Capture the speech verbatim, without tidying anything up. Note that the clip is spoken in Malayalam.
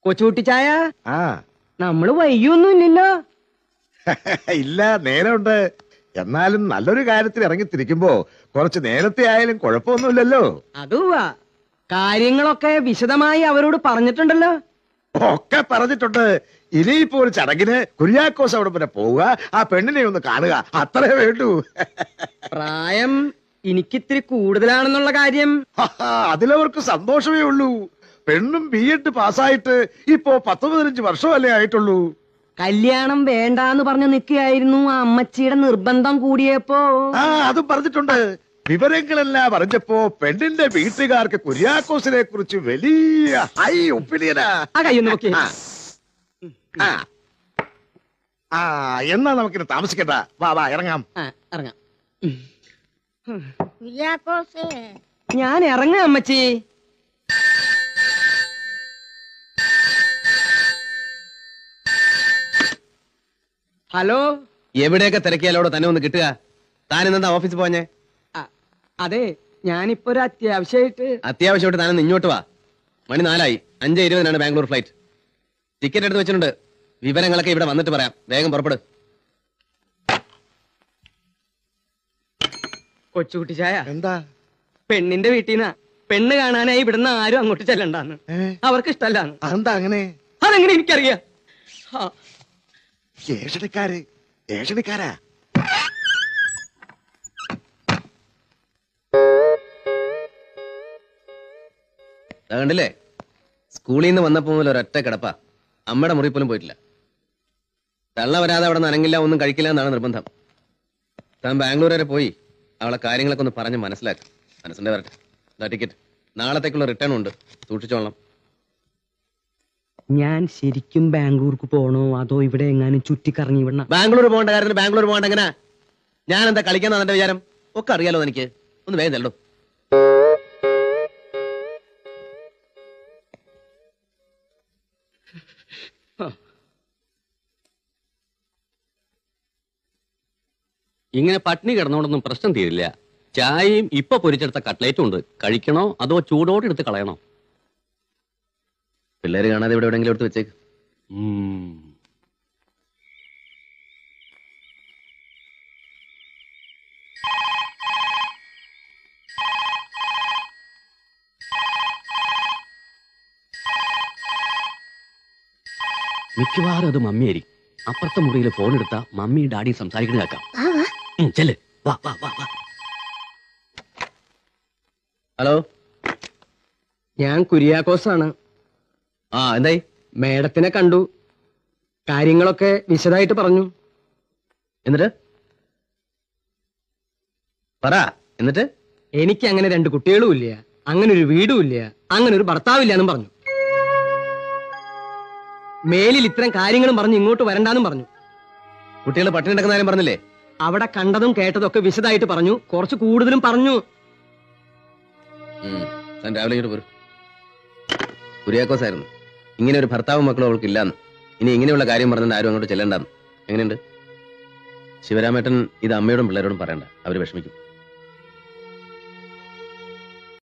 കൊച്ചുകുട്ടിച്ചായ, ആ നമ്മള് വൈകിയൊന്നുമില്ലല്ലോ. ഇല്ല, നേരമുണ്ട്. എന്നാലും നല്ലൊരു കാര്യത്തിൽ ഇറങ്ങിത്തിരിക്കുമ്പോ കുറച്ച് നേരത്തെ ആയാലും കുഴപ്പമൊന്നുമില്ലല്ലോ. അതുവാ, കാര്യങ്ങളൊക്കെ വിശദമായി അവരോട് പറഞ്ഞിട്ടുണ്ടല്ലോ. ഒക്കെ പറഞ്ഞിട്ടുണ്ട്. ഇനിയിപ്പോ ഒരു ചടങ്ങിന് കുര്യാക്കോസ് അവിടെ പിന്നെ പോവുക, ആ പെണ്ണിനെ ഒന്ന് കാണുക, അത്രേ വേണ്ടൂ. പ്രായം എനിക്കിത്തിരി കൂടുതലാണെന്നുള്ള കാര്യം അതിലവർക്ക് സന്തോഷമേ ഉള്ളൂ. പെണ്ണും ബി എഡ് പാസ്സായിട്ട് ഇപ്പോ പത്ത് പതിനഞ്ച് വർഷമല്ലേ ആയിട്ടുള്ളൂ. കല്യാണം വേണ്ടാന്ന് പറഞ്ഞു നിൽക്കുകയായിരുന്നു. ആ അമ്മച്ചിയുടെ നിർബന്ധം കൂടിയപ്പോ ആ അതും പറഞ്ഞിട്ടുണ്ട്. വിവരങ്ങളെല്ലാം അറിഞ്ഞപ്പോ പെണ്ണിന്റെ വീട്ടുകാർക്ക് കുര്യാക്കോസിനെ കുറിച്ച് വലിയ ഹൈ ഒപ്പീനിയനാ. ആ കയ്യൊന്ന് നോക്കി. ആ ആ എന്നാ നമുക്കിന് താമസിക്കണ്ട, വാ വാ ഇറങ്ങാം. ഇറങ്ങാം. കുര്യാക്കോസേ, ഞാൻ ഇറങ്ങാം അമ്മച്ചി. ഹലോ, എവിടെയൊക്കെ തിരക്കിയാലോടോ തന്നെ ഒന്ന് കിട്ടുക? താൻ ഇന്നെന്താ ഓഫീസിൽ പോഞ്ഞേ? അതെ, ഞാനിപ്പോ ഒരു അത്യാവശ്യമായിട്ട് അത്യാവശ്യമായിട്ട് താനൊന്ന് ഇങ്ങോട്ട് വാ. മണി നാലായി, അഞ്ച് ഇരുപതിനാണ് ബാംഗ്ലൂർ ഫ്ലൈറ്റ്. ടിക്കറ്റ് എടുത്ത് വെച്ചിട്ടുണ്ട്. വിവരങ്ങളൊക്കെ ഇവിടെ വന്നിട്ട് പറയാം. വേഗം പുറപ്പെടു. കൊച്ചുകുട്ടി ചായ, എന്താ? പെണ്ണിന്റെ വീട്ടിൽ നിന്നാ. പെണ്ണ് കാണാനായി ഇവിടുന്ന് ആരും അങ്ങോട്ട് ചെല്ലണ്ടാന്ന്. അവർക്ക് ഇഷ്ടല്ലാന്ന്. എന്താ അങ്ങനെ? അതെങ്ങനെ എനിക്കറിയാം. ഏഷണിക്കാര് ഏഷണിക്കാരാ. കണ്ടില്ലേ, സ്കൂളിൽ നിന്ന് വന്നപ്പോ മുതൽ ഒരൊറ്റ കിടപ്പ. അമ്മയുടെ മുറി പോലും പോയിട്ടില്ല. തള്ള വരാതെ അവിടെ നനങ്ങില്ല, ഒന്നും കഴിക്കില്ല എന്നാണ് നിർബന്ധം. താൻ ബാംഗ്ലൂർ വരെ പോയി അവളെ കാര്യങ്ങളൊക്കെ ഒന്ന് പറഞ്ഞ് മനസ്സിലാക്കും. മനസ്സിന്റെ വരട്ടെ. ഇതാ ടിക്കറ്റ്. നാളത്തേക്കുള്ള റിട്ടേൺ ഉണ്ട്, സൂക്ഷിച്ചോളണം. ഞാൻ ശരിക്കും ബാംഗ്ലൂർക്ക് പോണോ അതോ ഇവിടെ എങ്ങാനും ചുറ്റിക്കറങ്ങി വിടണം? ബാംഗ്ലൂർ പോകേണ്ട കാര്യത്തിന് ബാംഗ്ലൂർ പോകേണ്ട എങ്ങനെ? ഞാൻ എന്താ കളിക്കാന്ന എന്റെ വിചാരം? ഒക്കെ അറിയാലോ എനിക്ക്. ഒന്ന് വേഗം ചെല്ലു. ഇങ്ങനെ പട്ടിണി കിടന്നോണ്ടൊന്നും പ്രശ്നം തീരില്ല. ചായയും ഇപ്പൊ പൊരിച്ചെടുത്ത കട്ട്ലേറ്റും ഉണ്ട്. കഴിക്കണോ അതോ ചൂടോടെ എടുത്ത് കളയണോ? പിള്ളേര് കാണാതെ ഇവിടെ എവിടെയെങ്കിലും എടുത്ത് വെച്ചേക്ക്. മിക്കവാറും അത് മമ്മിയായിരിക്കും. അപ്പുറത്തെ മുറിയിൽ ഫോൺ എടുത്താ മമ്മി ഡാഡി സംസാരിക്കുന്നത് കേൾക്കാം. ചെല്ല്, വാ വാ വാ വാ. ഹലോ, ഞാൻ കുര്യാക്കോസാണ്. ആ എന്തായി? മേഡത്തിനെ കണ്ടു. കാര്യങ്ങളൊക്കെ വിശദമായിട്ട് പറഞ്ഞു. എന്നിട്ട് പറ. എന്നിട്ട് എനിക്ക് അങ്ങനെ രണ്ട് കുട്ടികളും ഇല്ല, അങ്ങനെ ഒരു വീടും ഇല്ല, അങ്ങനെ ഒരു ഭർത്താവില്ല എന്നും പറഞ്ഞു. മേലിൽ ഇത്തരം കാര്യങ്ങളും പറഞ്ഞു ഇങ്ങോട്ട് വരണ്ടാന്നും പറഞ്ഞു. കുട്ടികൾ പട്ടിണി കിടക്കുന്ന കാര്യം പറഞ്ഞില്ലേ? അവിടെ കണ്ടതും കേട്ടതും ഒക്കെ വിശദമായിട്ട് പറഞ്ഞു. കുറച്ച് കൂടുതലും പറഞ്ഞു. താൻ രാവിലെ ഇങ്ങോട്ട് പോരും. കുര്യാക്കോസായിരുന്നു. ഇങ്ങനെ ഒരു ഭർത്താവും മക്കളും അവൾക്ക് ഇല്ലാന്ന്. ഇനി ഇങ്ങനെയുള്ള കാര്യം പറഞ്ഞിട്ട് ആരും അങ്ങോട്ട് ചെല്ലണ്ടെന്ന്. എങ്ങനെയുണ്ട്? ശിവരാമേട്ടൻ ഇത് അമ്മയോടും പിള്ളേരോടും പറയണ്ട, അവര് വിഷമിക്കും.